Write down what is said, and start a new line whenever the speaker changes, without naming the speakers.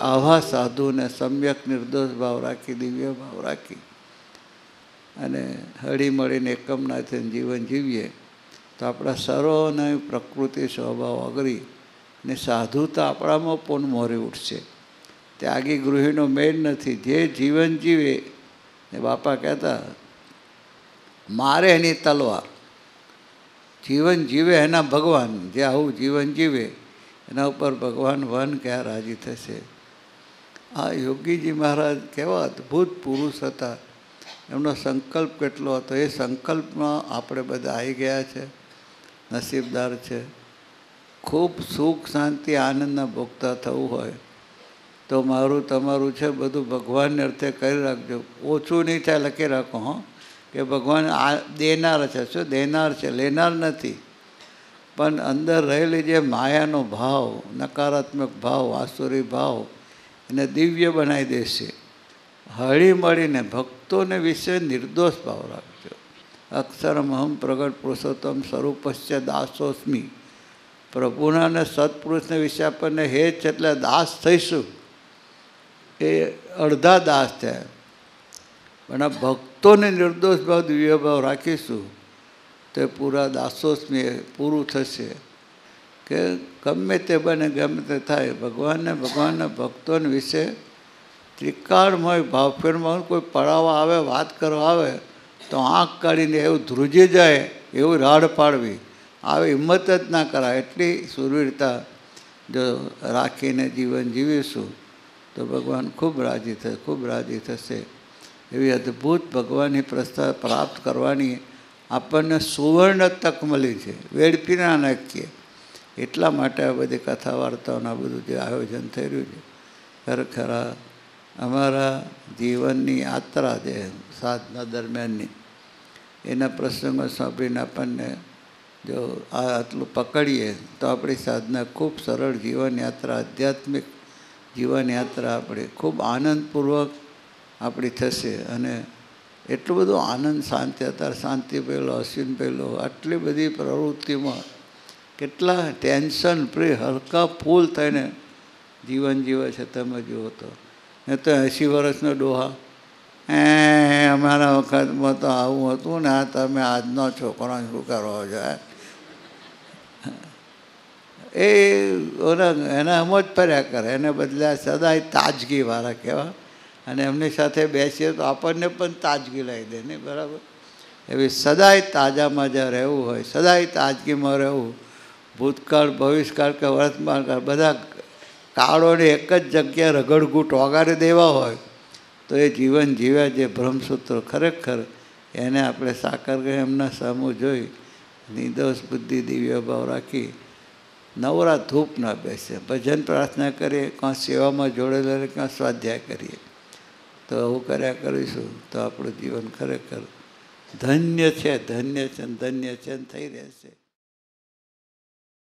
આવા સાધુને સમ્યક નિર્દોષ ભાવ રાખી, દિવ્ય ભાવ રાખી અને હળી મળીને એકમનાથે જીવન જીવીએ તો આપણા સર્વને પ્રકૃતિ સ્વભાવ અગરી ને સાધુતા આપણામાં પણ મોરી ઉઠશે. ત્યાગી ગૃહિણીનો મેળ નથી. જે જીવન જીવે એ બાપા કહેતા, મારે એની તલવાર. જીવન જીવે એના ભગવાન. જે આવું જીવન જીવે એના ઉપર ભગવાન વન ક્યાં રાજી થશે. આ યોગીજી મહારાજ કેવા અદ્ભુત પુરુષ હતા. એમનો સંકલ્પ કેટલો હતો. એ સંકલ્પમાં આપણે બધા આવી ગયા છે, નસીબદાર છે. ખૂબ સુખ શાંતિ આનંદના ભોગતા થવું હોય તો મારું તમારું છે બધું ભગવાનને અર્થે કરી રાખજો. ઓછું નહીં થાય લખી રાખો હં, કે ભગવાન આ દેનાર છે. શું દેનાર છે, લેનાર નથી. પણ અંદર રહેલી જે માયાનો ભાવ, નકારાત્મક ભાવ, આસુરી ભાવ એને દિવ્ય બનાવી દેશે. હળી મળીને ભક્તોને વિશે નિર્દોષ ભાવ રાખજો. અક્ષરમ અહમ પ્રગટ પુરુષોત્તમ સ્વરૂપસ્ય દાસોસ્મી. પ્રભુના અને સત્પુરુષને વિશે આપણને હેત છે એટલે દાસ થઈશું. એ અડધા દાસ થયા. પણ આ ભક્તોને નિર્દોષ ભાવ, દિવ્ય ભાવ રાખીશું તો એ પૂરા દાસોસ્મી પૂરું થશે. કે ગમે તે બને, ગમે તે થાય, ભગવાનના ભક્તોને વિશે ત્રિકાળમય ભાવફેરમાં કોઈ પડાવવા આવે, વાત કરવા આવે તો આંખ કાઢીને એવું ધ્રુજી જાય એવું રાડ પાડવી, આવી હિંમત જ ના કરાય. એટલી સુરવીરતા જો રાખીને જીવન જીવીશું તો ભગવાન ખૂબ રાજી થશે. એવી અદ્ભુત ભગવાનની પ્રસ્થા પ્રાપ્ત કરવાની આપણને સુવર્ણ તક મળી છે. વેડફી ના નાખીએ. એટલા માટે આ બધી કથા વાર્તાઓના બધું જે આયોજન થઈ રહ્યું છે, ખરેખર અમારા જીવનની યાત્રા જે સાધના દરમિયાનની એના પ્રસંગો સાંભળીને આપણને જો આ આટલું પકડીએ તો આપણી સાધના ખૂબ સરળ જીવનયાત્રા, આધ્યાત્મિક જીવનયાત્રા આપણી ખૂબ આનંદપૂર્વક આપણી થશે. અને એટલું બધું આનંદ શાંતિ, અત્યારે શાંતિ પહેલો, અશ્વિન પહેલો, આટલી બધી પ્રવૃત્તિમાં કેટલા ટેન્શન ફ્રી હલકા ફૂલ થઈને જીવન જીવે છે. તમે જુઓ તો એ તો 80 વર્ષનો ડોહા, અમારા વખતમાં તો આવું હતું ને, આ તમે આજનો છોકરાને શું કરો છો. એ એના એમ જ ફર્યા કરે. એને બદલે સદાય તાજગીવાળા કહેવા. અને એમની સાથે બેસીએ તો આપણને પણ તાજગી લાવી દે નહીં, બરાબર? એવી સદાય તાજામાં જ્યાં રહેવું હોય, સદાય તાજગીમાં રહેવું, ભૂતકાળ, ભવિષ્યકાળ કે વર્તમાનકાળ બધા કાળોને એક જ જગ્યાએ રગડગૂટ ઓગાળી દેવા હોય તો એ જીવન જીવ્યા જે બ્રહ્મસૂત્રો, ખરેખર એને આપણે સાકાર કરી એમના સામું જોઈ નિર્દોષ બુદ્ધિ, દિવ્ય ભાવ રાખી નવરા ધૂપ ના બેસે, ભજન પ્રાર્થના કરીએ, કાં સેવામાં જોડેલા, કાં સ્વાધ્યાય કરીએ. તો આવું કર્યા કરીશું તો આપણું જીવન ખરેખર ધન્ય છે, ધન્ય છે, ધન્ય છે, થઈ રહેશે.